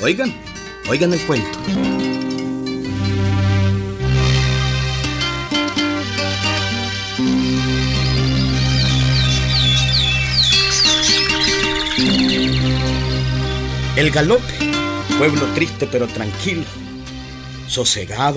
Oigan, oigan el cuento. El Galope, pueblo triste pero tranquilo, sosegado.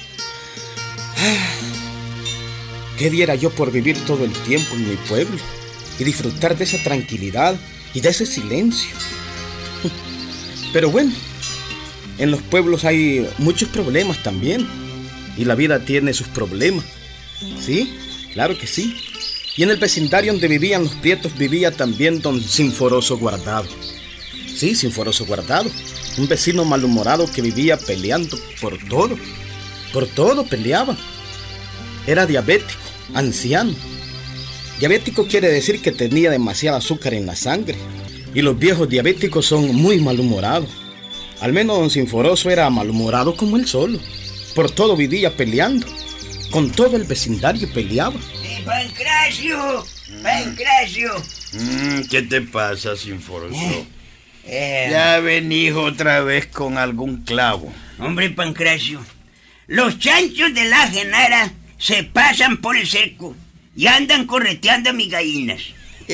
¿Qué diera yo por vivir todo el tiempo en mi pueblo y disfrutar de esa tranquilidad y de ese silencio? Pero bueno, en los pueblos hay muchos problemas también, y la vida tiene sus problemas. Sí, claro que sí. Y en el vecindario donde vivían los Prietos vivía también don Sinforoso Guardado. Sí, Sinforoso Guardado, un vecino malhumorado que vivía peleando por todo peleaba. Era diabético, anciano. Diabético quiere decir que tenía demasiado azúcar en la sangre, y los viejos diabéticos son muy malhumorados. Al menos don Sinforoso era malhumorado como él solo. Por todo vivía peleando, con todo el vecindario peleaba. ¡Pancracio! ¡Pancracio! ¿Qué te pasa, Sinforoso? Ya venís otra vez con algún clavo. Hombre, Pancracio, los chanchos de la Genara se pasan por el cerco y andan correteando a mis gallinas.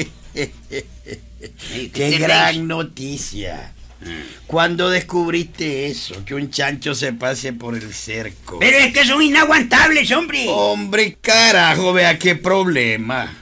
¡Qué gran noticia! ¿Cuándo descubriste eso? Que un chancho se pase por el cerco. Pero es que son inaguantables, hombre. Hombre, carajo, vea qué problema.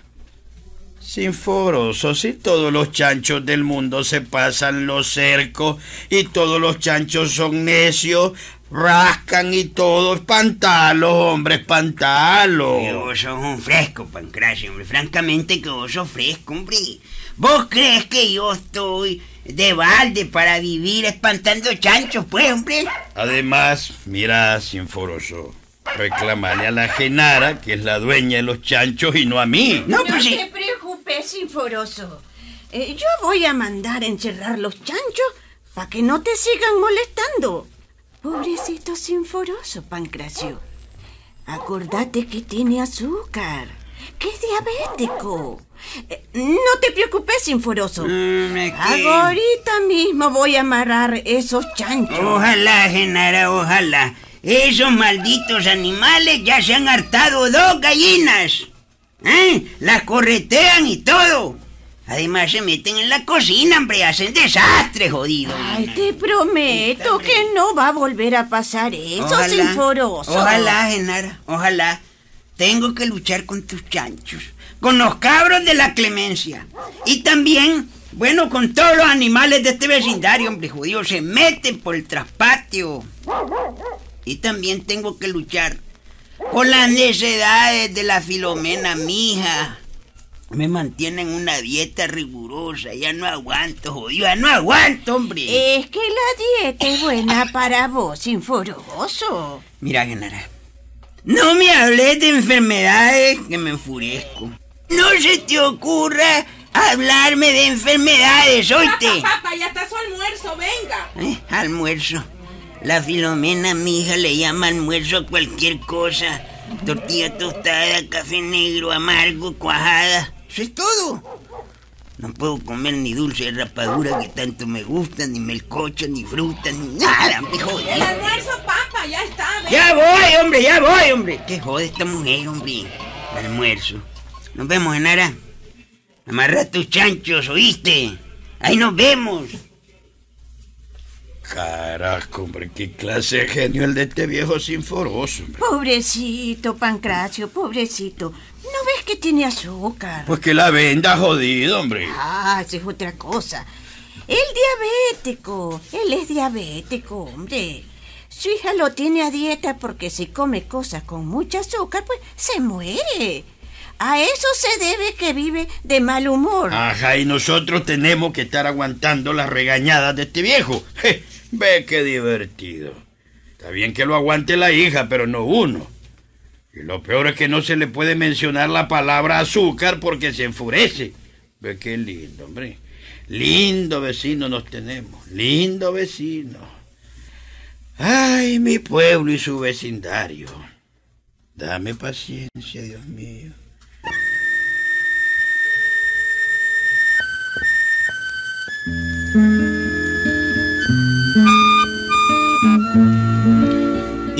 Sinforoso, si todos los chanchos del mundo se pasan los cercos y todos los chanchos son necios, rascan y todo, espantalo, hombre, espantalo. Vos sos un fresco, Pancracio, hombre. Francamente que vos sos fresco, hombre. ¿Vos crees que yo estoy de balde para vivir espantando chanchos, pues, hombre? Además, mira, Sinforoso, reclamale a la Genara, que es la dueña de los chanchos, y no a mí. No, pues sí. No te preocupes, Sinforoso. Yo voy a mandar a encerrar los chanchos para que no te sigan molestando. Pobrecito Sinforoso, Pancracio. Acordate que tiene azúcar, que es diabético. No te preocupes, Sinforoso. Ahorita mismo voy a amarrar esos chanchos. Ojalá, Genara, ojalá. Esos malditos animales ya se han hartado 2 gallinas. Las corretean y todo. Además se meten en la cocina, hombre, hacen desastre, jodido. Ay, te prometo que no va a volver a pasar eso, Sinforoso. Ojalá, Genara, ojalá. Tengo que luchar con tus chanchos, con los cabros de la Clemencia. Y también, bueno, con todos los animales de este vecindario, hombre, jodido, se meten por el traspatio. Y también tengo que luchar con las necesidades de la Filomena, mi hija. Me mantienen una dieta rigurosa, ya no aguanto, jodido, ya no aguanto, hombre. Es que la dieta es buena para vos, Sinforoso. Mira, Genara, no me hables de enfermedades que me enfurezco. No se te ocurra hablarme de enfermedades, oíste. Papá, ya está su almuerzo, venga. Almuerzo. La Filomena, mi hija, le llama almuerzo a cualquier cosa. Tortilla tostada, café negro, amargo, cuajada. Eso es todo. No puedo comer ni dulce de rapadura que tanto me gusta, ni melcocha, ni fruta, ni nada, hombre, joder. El almuerzo, papá, ya está, venga. Ya voy, hombre. ¿Qué jode esta mujer, hombre? Almuerzo. Nos vemos, Genara. Amarra tus chanchos, ¿oíste? Ahí nos vemos. Carajo, hombre, qué clase de genio el de este viejo Sinforoso, hombre. Pobrecito, Pancracio, pobrecito. ¿No ves que tiene azúcar? Pues que la venda, jodido, hombre. Ah, esa es otra cosa. Él es diabético, hombre. Su hija lo tiene a dieta porque si come cosas con mucho azúcar, pues se muere. A eso se debe que vive de mal humor. Ajá, y nosotros tenemos que estar aguantando las regañadas de este viejo. Ve qué divertido. Está bien que lo aguante la hija, pero no uno. Y lo peor es que no se le puede mencionar la palabra azúcar porque se enfurece. Ve qué lindo, hombre. Lindo vecino nos tenemos. Lindo vecino. Ay, mi pueblo y su vecindario. Dame paciencia, Dios mío.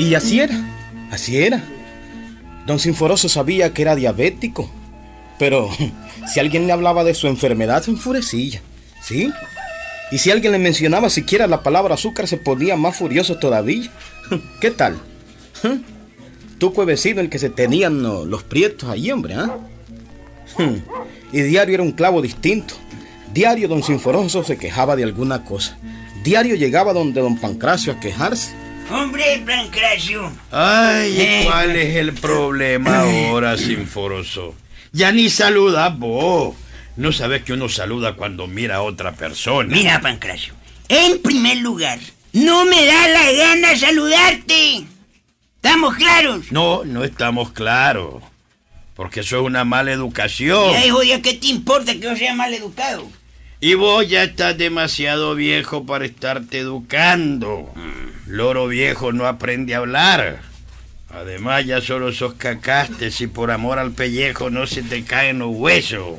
Y así era, así era. Don Sinforoso sabía que era diabético, pero si alguien le hablaba de su enfermedad se enfurecía, ¿sí? Y si alguien le mencionaba siquiera la palabra azúcar se ponía más furioso todavía. ¿Qué tal? Tú cuevecido el que se tenían los prietos ahí, hombre, ¿ah? Y diario era un clavo distinto. Diario don Sinforoso se quejaba de alguna cosa. Diario llegaba donde don Pancracio a quejarse. Hombre, Pancracio. Ay, ¿cuál es el problema ahora, Sinforoso? Ya ni saludas vos. ¿No sabes que uno saluda cuando mira a otra persona? Mira, Pancracio, en primer lugar, no me da la gana saludarte. ¿Estamos claros? No, no estamos claros. Porque eso es una mala educación. Ya, hijo, ¿ya qué te importa que yo sea mal educado? Y vos ya estás demasiado viejo para estarte educando. Loro viejo no aprende a hablar. Además, ya solo sos cacaste si por amor al pellejo no se te caen los huesos.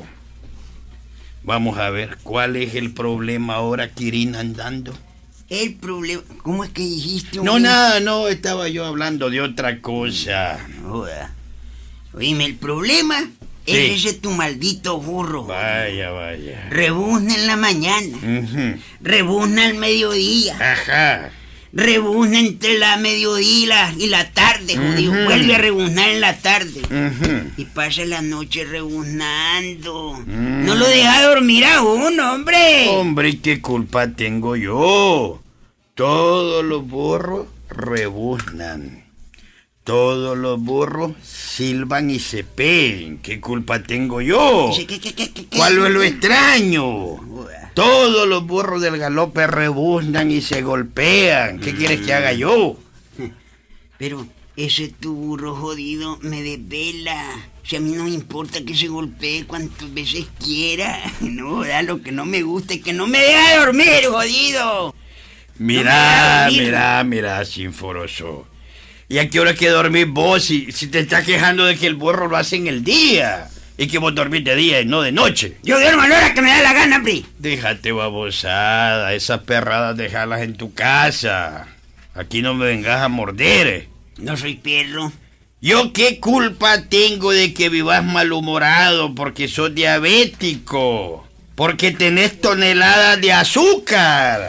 Vamos a ver, ¿cuál es el problema ahora, Quirín, andando? El problema... ¿Cómo es que dijiste? No, nada, no, estaba yo hablando de otra cosa. Joda. Oíme, el problema Sí. es ese tu maldito burro. Vaya, vaya. Rebuzna en la mañana, rebuzna al mediodía, Ajá. rebuzna entre la mediodía y la tarde, jodido. Vuelve a rebuznar en la tarde. Y pasa la noche rebuznando. No lo deja dormir a uno, hombre. Hombre, ¿qué culpa tengo yo? Todos los burros rebuznan. Todos los burros silban y se peen. ¿Qué culpa tengo yo? ¿Qué? ¿Cuál es lo extraño? Todos los burros del galope rebuznan y se golpean. ¿Qué quieres que haga yo? Pero ese tu burro jodido me desvela. Si a mí no me importa que se golpee cuantas veces quiera. No, lo que no me gusta es que no me deja dormir, jodido. Mira, No me deja dormir. mira, Sinforoso. ¿Y a qué hora que dormís vos si te estás quejando de que el burro lo hace en el día? Y que vos dormís de día y no de noche. Yo duermo a la hora que me da la gana, hombre. Déjate babosada, esas perradas dejarlas en tu casa. Aquí no me vengas a morder. No soy perro. ¿Yo qué culpa tengo de que vivas malhumorado porque sos diabético? Porque tenés toneladas de azúcar.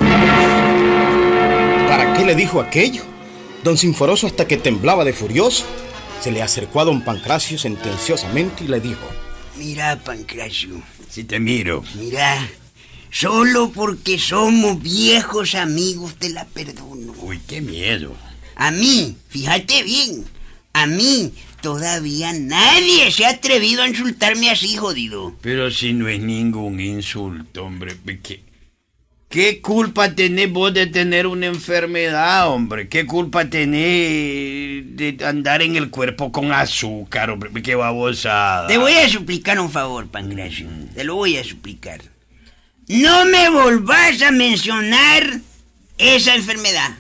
¿Para qué le dijo aquello? Don Sinforoso, hasta que temblaba de furioso, se le acercó a don Pancracio sentenciosamente y le dijo: Mira, Pancracio, Si te miro. mira. Solo porque somos viejos amigos te la perdono. Uy, qué miedo. A mí, fíjate bien, a mí todavía nadie se ha atrevido a insultarme así, jodido. Pero si no es ningún insulto, hombre. ¿Qué culpa tenés vos de tener una enfermedad, hombre? ¿Qué culpa tenés de andar en el cuerpo con azúcar, hombre? ¡Qué babosada! Te voy a suplicar un favor, Pancracio. Te lo voy a suplicar. No me volvás a mencionar esa enfermedad.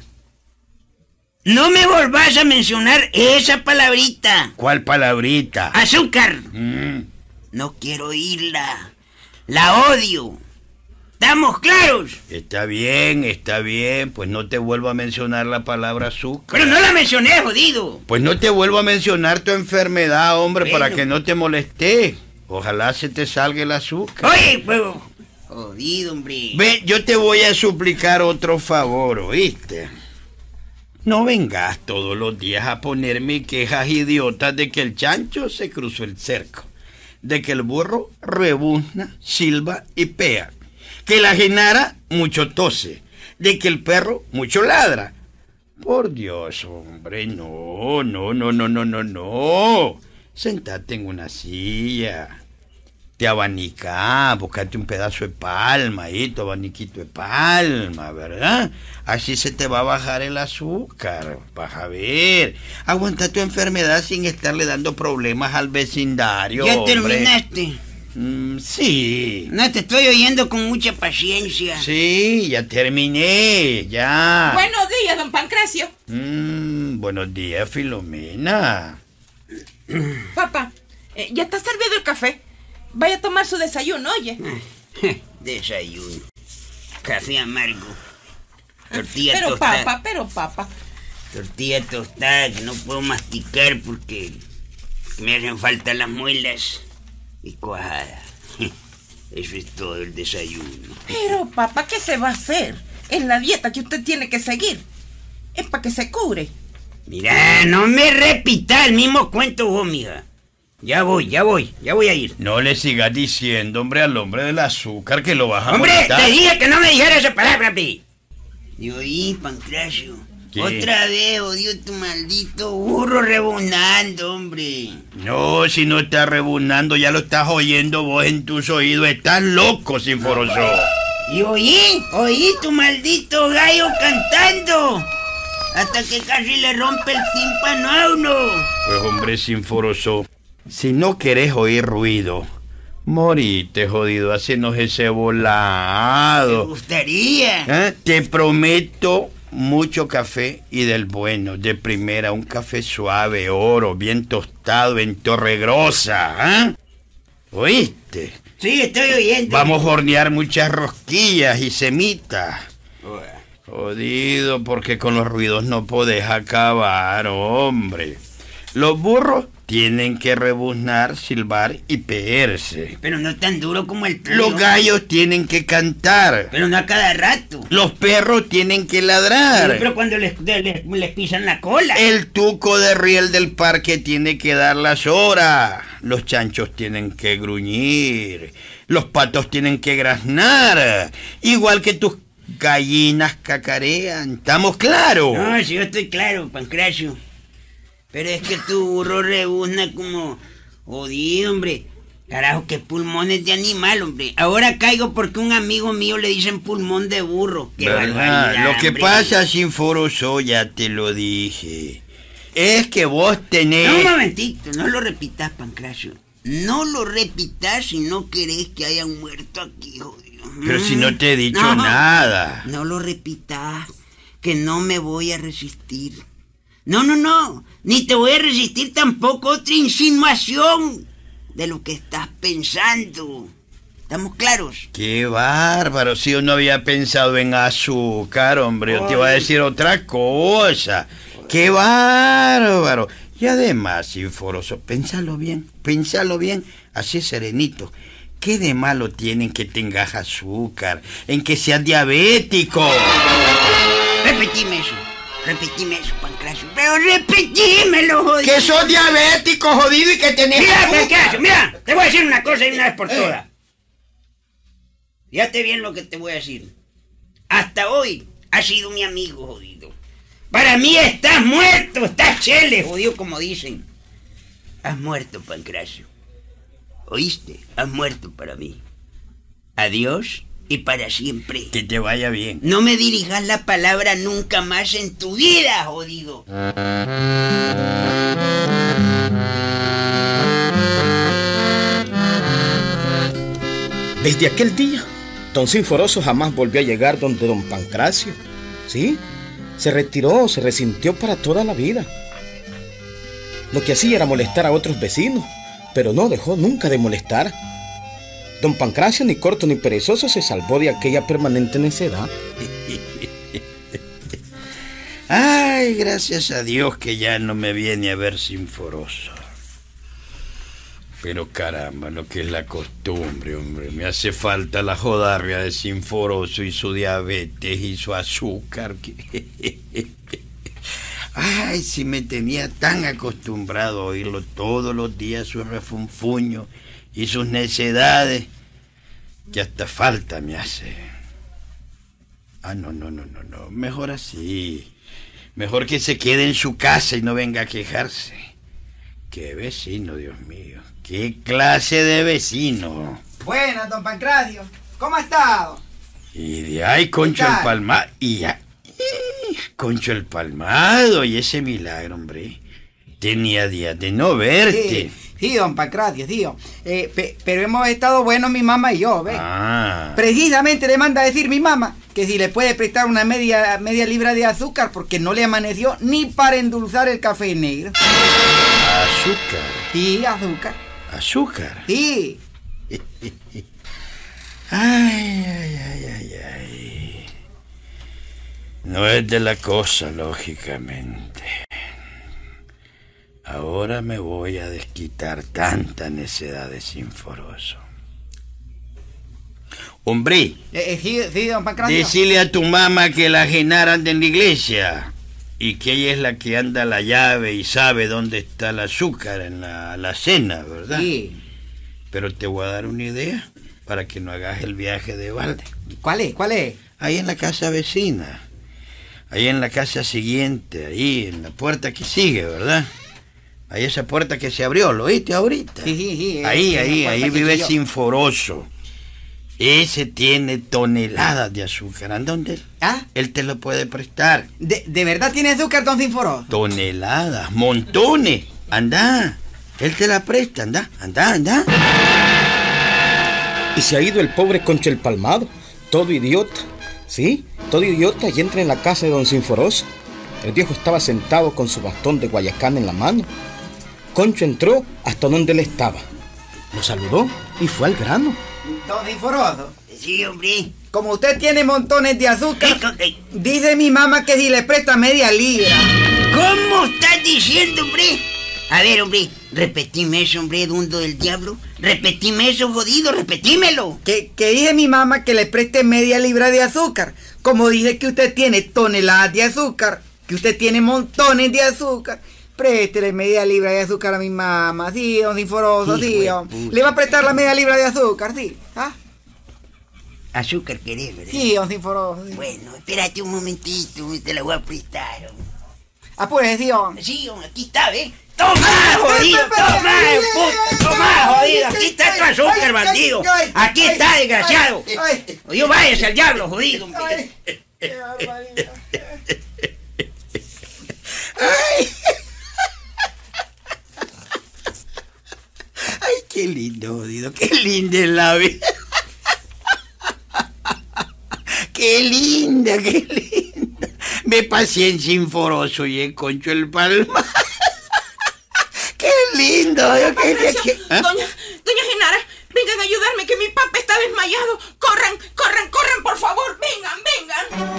No me volvás a mencionar esa palabrita. ¿Cuál palabrita? Azúcar. Mm. No quiero oírla. La odio. ¿Estamos claros? Está bien, pues no te vuelvo a mencionar la palabra azúcar. Pero no la mencioné, jodido. Pues no te vuelvo a mencionar tu enfermedad, hombre, Bueno. para que no te moleste. Ojalá se te salga el azúcar. Oye, fuego. Jodido, hombre. Ve, yo te voy a suplicar otro favor, ¿oíste? No vengas todos los días a ponerme quejas idiotas de que el chancho se cruzó el cerco, de que el burro rebuzna, silba y pea, que la genara mucho tose, de que el perro mucho ladra. Por Dios, hombre, no. Sentate en una silla. Te abanicás, buscate un pedazo de palma ahí, tu abaniquito de palma, ¿verdad? Así se te va a bajar el azúcar, vas a ver. Aguanta tu enfermedad sin estarle dando problemas al vecindario, ¿Ya hombre. terminaste? Sí. No, te estoy oyendo con mucha paciencia. Sí, ya terminé, ya. Buenos días, don Pancracio. Buenos días, Filomena. Papá, ya está servido el café. Vaya a tomar su desayuno, oye. Desayuno. Café amargo. Tortilla tostada. Pero papá, Tortilla tostada que no puedo masticar porque me hacen falta las muelas. Y cuajada. Eso es todo el desayuno. Pero, papá, ¿qué se va a hacer? Es la dieta que usted tiene que seguir. Es para que se cure. Mira, no me repita el mismo cuento vos, mija. Ya voy a ir. No le sigas diciendo, hombre, al hombre del azúcar que lo vas a ¡Hombre, molestar. te dije que no me dijera esa palabra, pi! Y oí, Pancracio. ¿Qué? Otra vez odio tu maldito burro rebonando, hombre. No, si no estás rebunando, ya lo estás oyendo vos en tus oídos. Estás loco, Sinforoso. Y oí tu maldito gallo cantando. Hasta que casi le rompe el tímpano a uno. Pues, hombre, Sinforoso, si no querés oír ruido, morite, jodido, hacenos ese Me volado. gustaría. Te prometo mucho café y del bueno, de primera, un café suave, oro, bien tostado, en Torregrosa, ¿ah? ¿Oíste? Sí, estoy oyendo. Vamos a hornear muchas rosquillas y semitas. Jodido, porque con los ruidos no podés acabar, hombre. Los burros tienen que rebuznar, silbar y peerse. Pero no tan duro como el tuyo. Los gallos tienen que cantar. Pero no a cada rato. Los perros tienen que Sí, ladrar. pero cuando les pisan la cola. El tuco de riel del parque tiene que dar las horas. Los chanchos tienen que gruñir. Los patos tienen que graznar. Igual que tus gallinas cacarean. ¿Estamos claros? No, sí, yo estoy claro, Pancracio. Pero es que tu burro rebuzna como jodido, hombre. Carajo, qué pulmones de animal, hombre. Ahora caigo porque un amigo mío le dicen pulmón de burro. Qué ¿Verdad? barbaridad, Lo que hombre. pasa, Sinforoso, ya te lo dije. Es que vos tenés... No, un momentito, no lo repitas, Pancracio. No lo repitas si no querés que hayan muerto aquí, jodido. Pero si no te he dicho nada. No lo repitas, que no me voy a resistir. No. Ni te voy a resistir tampoco otra insinuación de lo que estás pensando. ¿Estamos claros? Qué bárbaro, si yo no había pensado en azúcar, hombre, yo te iba a decir otra cosa. Qué bárbaro. Y además, Sinforoso, pénsalo bien, así serenito. ¿Qué de malo tiene en que tengas azúcar, en que seas diabético? Repetime eso, Pancracio. Pero repetímelo, jodido. Que sos diabético, jodido, y que tenés Mira, azúcar. Pancracio, mira, te voy a decir una cosa y una vez por todas. Fíjate bien lo que te voy a decir. Hasta hoy has sido mi amigo, jodido. Para mí estás muerto, estás chele, jodido, como dicen. Has muerto, Pancracio. ¿Oíste? Has muerto para mí. Adiós y para siempre. Que te vaya bien. No me dirijas la palabra nunca más en tu vida, jodido. Desde aquel día, don Sinforoso jamás volvió a llegar donde don Pancracio. ¿Sí? Se retiró, se resintió para toda la vida. Lo que hacía era molestar a otros vecinos, pero no dejó nunca de molestar. Don Pancracio, ni corto ni perezoso, se salvó de aquella permanente necedad. Ay, gracias a Dios que ya no me viene a ver Sinforoso. Pero caramba, lo que es la costumbre, hombre. Me hace falta la jodarria de Sinforoso y su diabetes y su azúcar. Ay, si me tenía tan acostumbrado a oírlo todos los días, sus refunfuños y sus necedades, que hasta falta me hace. Ah, no. Mejor así. Mejor que se quede en su casa y no venga a quejarse. Qué vecino, Dios mío. ¿Qué clase de vecino? Buenas, don Pancracio. ¿Cómo ha estado? Y de ahí Concho ¿Qué el tal? Palmado. Y ya. Concho el Palmado. Y ese milagro, hombre. Tenía días de no verte. Sí, don Pancracio, tío. Pero hemos estado buenos mi mamá y yo, ¿ves? Ah. Precisamente le manda a decir mi mamá que si le puede prestar una media libra de azúcar porque no le amaneció ni para endulzar el café negro. Azúcar. Sí, azúcar. Azúcar. Sí. Ay. No es de la cosa, lógicamente. Ahora me voy a desquitar tanta necedad de Sinforoso. Hombre, Sí, don Pancracio. decile a tu mamá que la Genara anda en la iglesia y que ella es la que anda la llave y sabe dónde está el azúcar en la cena, ¿verdad? Sí. Pero te voy a dar una idea para que no hagas el viaje de balde. ¿Cuál es? Ahí en la casa vecina, ahí en la casa siguiente, ahí en la puerta que sigue, ¿verdad? Ahí esa puerta que se abrió, ¿lo oíste ahorita? Sí. Ahí vive Sinforoso. Ese tiene toneladas de azúcar. ¿En dónde? ¿Ah? Él te lo puede prestar. ¿De verdad tiene azúcar, don Sinforoso? Toneladas, montones. Anda, él te la presta, anda. Y se ha ido el pobre Concho el Palmado, todo idiota, ¿sí? Todo idiota, y entra en la casa de don Sinforoso. El viejo estaba sentado con su bastón de Guayacán en la mano. Concho entró hasta donde él estaba. Lo saludó y fue al grano. Don Sinforoso, Sí, hombre. como usted tiene montones de azúcar, ¿Qué? dice mi mamá que si le presta media libra. ¿Cómo estás diciendo, hombre? A ver, hombre, repetime eso, hombre, dundo del diablo. Repetime eso, jodido, repetímelo. Que dice mi mamá que le preste media libra de azúcar. Como dice que usted tiene toneladas de azúcar, que usted tiene montones de azúcar, préstele media libra de azúcar a mi mamá. Sí, don Sinforoso, Hijo sí. de Hombre. puta. Le va a prestar la media libra de azúcar, sí. ¿Ah? Azúcar querés, ¿verdad? Sí, don Sinforoso. Sí. Bueno, espérate un momentito, te la voy a prestar, hombre. Ah, pues, sí, hombre. Sí, hombre, aquí está, ¿ves? ¡Toma, jodido! ¡Toma, puta! ¡Toma, jodido! Aquí está tu azúcar, bandido. Aquí está, desgraciado. Jodido, váyase al diablo, jodido. Ay, qué barbaridad. Ay, qué lindo, jodido, qué linda es la vida. Qué linda. Me pasé en Sinforoso y en Concho el Palma. Qué lindo. ¿Ah? Doña Genara, vengan a ayudarme que mi papá está desmayado. Corran, por favor, vengan.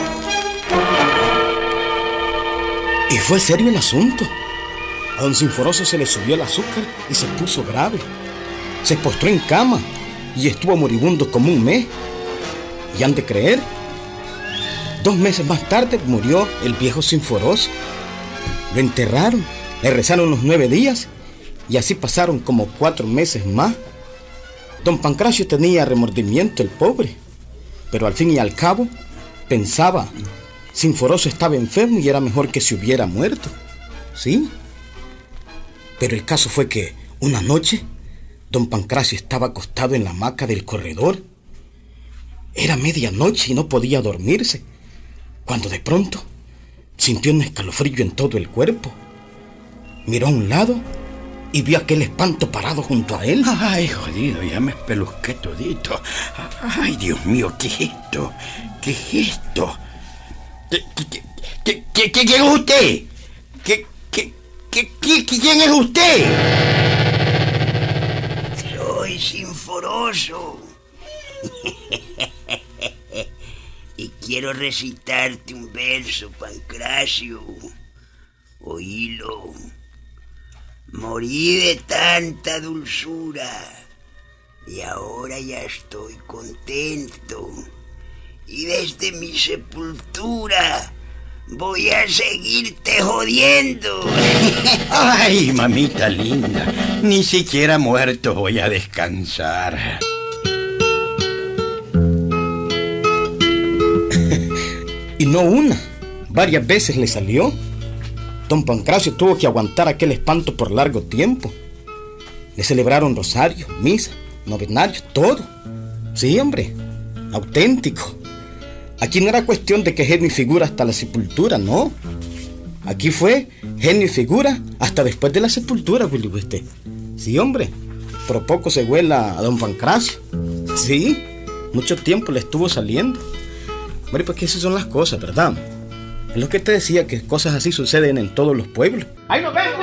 Y fue serio el asunto. A don Sinforoso se le subió el azúcar y se puso grave. Se postró en cama y estuvo moribundo como un mes. Y han de creer, 2 meses más tarde murió el viejo Sinforoso. Lo enterraron, le rezaron los 9 días y así pasaron como 4 meses más. Don Pancracio tenía remordimiento, el pobre, pero al fin y al cabo pensaba, Sinforoso estaba enfermo y era mejor que se hubiera muerto, ¿sí? Pero el caso fue que una noche don Pancracio estaba acostado en la hamaca del corredor. Era medianoche y no podía dormirse, cuando de pronto sintió un escalofrío en todo el cuerpo. Miró a un lado y vio aquel espanto parado junto a él. Ay, jodido, ya me espelusqué todito. Ay, Dios mío, ¿qué es esto? ¿Qué es esto? ¿Quién es usted? ¿Quién es usted? Soy Sinforoso. Y quiero recitarte un verso, Pancracio. Oílo. Morí de tanta dulzura y ahora ya estoy contento. Y desde mi sepultura voy a seguirte jodiendo. Ay, mamita linda, ni siquiera muerto voy a descansar. Y no una, varias veces le salió. Don Pancracio tuvo que aguantar aquel espanto por largo tiempo. Le celebraron rosario, misa, novenario, todo. Sí, hombre, auténtico. Aquí no era cuestión de que genio y figura hasta la sepultura, no. Aquí fue genio y figura hasta después de la sepultura, Willy Weste. Sí, hombre, por poco se huela a don Pancracio. Sí, mucho tiempo le estuvo saliendo. Hombre, pues que esas son las cosas, ¿verdad? Es lo que te decía, que cosas así suceden en todos los pueblos. ¡Ahí nos vemos!